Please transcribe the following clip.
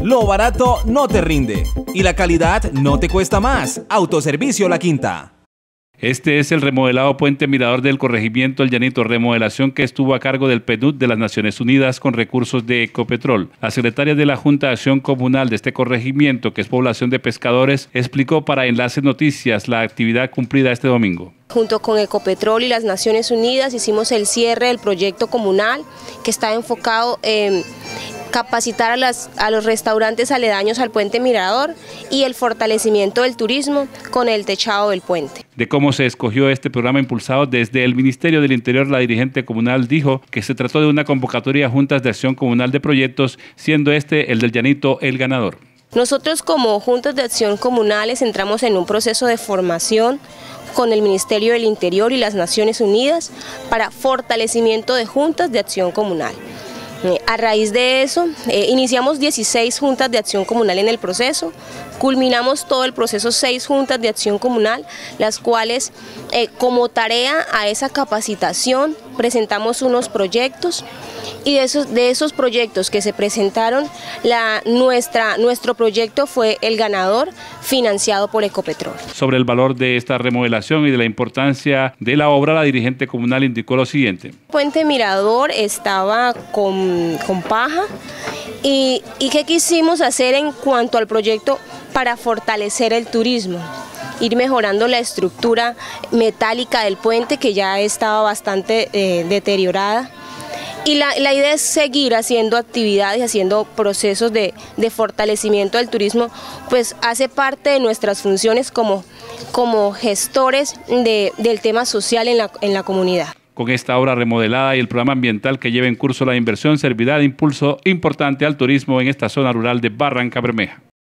Lo barato no te rinde y la calidad no te cuesta más. Autoservicio La Quinta. Este es el remodelado puente mirador del corregimiento El Llanito, remodelación que estuvo a cargo del PNUD de las Naciones Unidas con recursos de Ecopetrol. La secretaria de la Junta de Acción Comunal de este corregimiento, que es población de pescadores, explicó para Enlace Noticias la actividad cumplida este domingo. Junto con Ecopetrol y las Naciones Unidas hicimos el cierre del proyecto comunal que está enfocado en capacitar a los restaurantes aledaños al puente mirador y el fortalecimiento del turismo con el techado del puente. De cómo se escogió este programa impulsado desde el Ministerio del Interior, la dirigente comunal dijo que se trató de una convocatoria a juntas de acción comunal de proyectos, siendo este, el del Llanito, el ganador. Nosotros como juntas de acción comunales entramos en un proceso de formación con el Ministerio del Interior y las Naciones Unidas para fortalecimiento de juntas de acción comunal. A raíz de eso, iniciamos 16 juntas de acción comunal en el proceso, culminamos todo el proceso 6 juntas de acción comunal, las cuales como tarea a esa capacitación presentamos unos proyectos y de esos proyectos que se presentaron, nuestro proyecto fue el ganador financiado por Ecopetrol. Sobre el valor de esta remodelación y de la importancia de la obra, la dirigente comunal indicó lo siguiente. El puente mirador estaba con paja y ¿qué quisimos hacer en cuanto al proyecto para fortalecer el turismo? Ir mejorando la estructura metálica del puente que ya estaba bastante deteriorada. Y la idea es seguir haciendo actividades, haciendo procesos de fortalecimiento del turismo, pues hace parte de nuestras funciones como gestores del tema social en la comunidad. Con esta obra remodelada y el programa ambiental que lleva en curso la inversión servirá de impulso importante al turismo en esta zona rural de Barrancabermeja.